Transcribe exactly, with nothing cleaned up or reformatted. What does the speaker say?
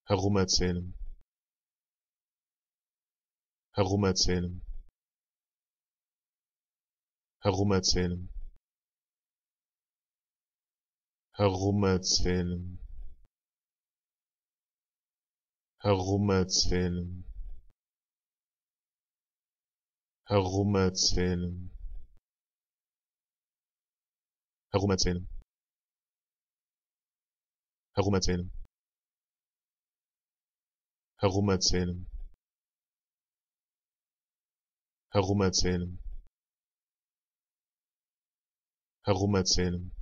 Herumerzählen. Herumerzählen. Herumerzählen. Herumerzählen. Herumerzählen. Herumerzählen. Herumerzählen. Herumerzählen. Herumerzählen. Herumerzählen. Herumerzählen.